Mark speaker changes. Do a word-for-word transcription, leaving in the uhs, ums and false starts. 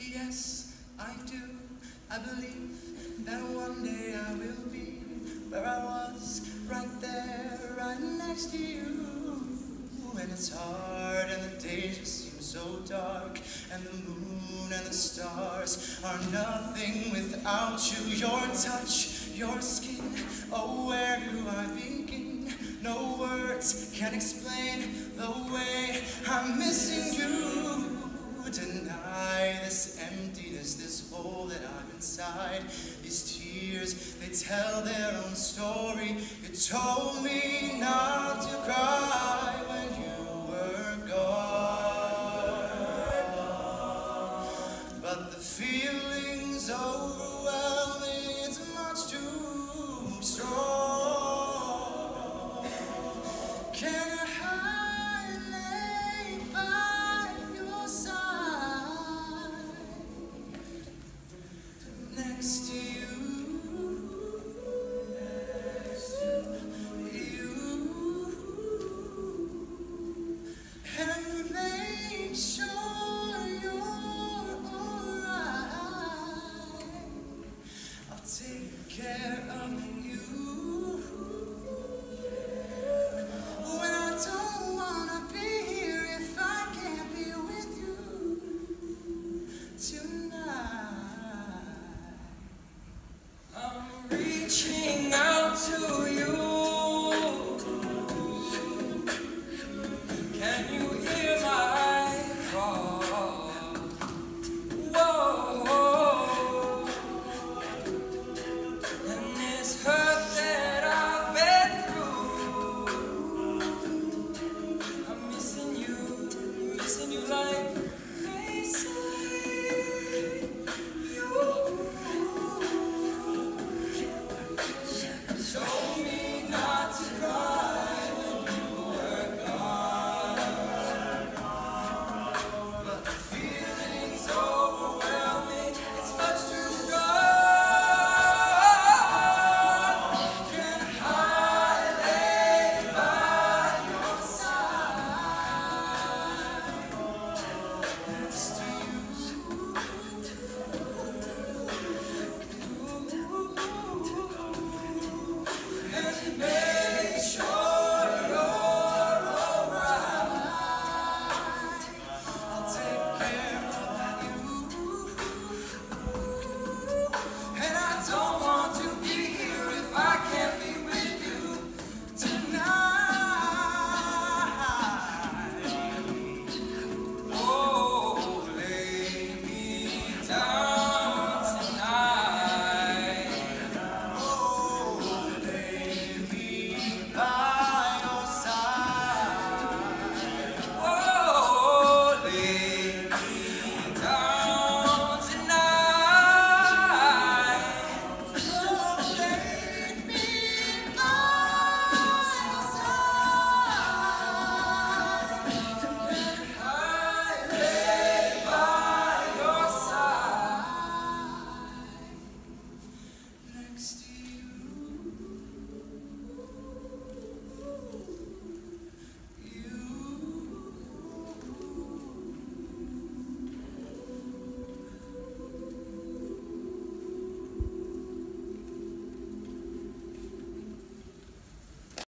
Speaker 1: Yes, I do. I believe that one day I will be where I was, right there, right next to you. And it's hard, and the days just seem so dark, and the moon and the stars are nothing without you. Your touch, your skin, oh, where do I begin? No words can explain the way I'm missing you. Deny this emptiness, this hole that I'm inside. These tears, they tell their own story. You told me not to cry.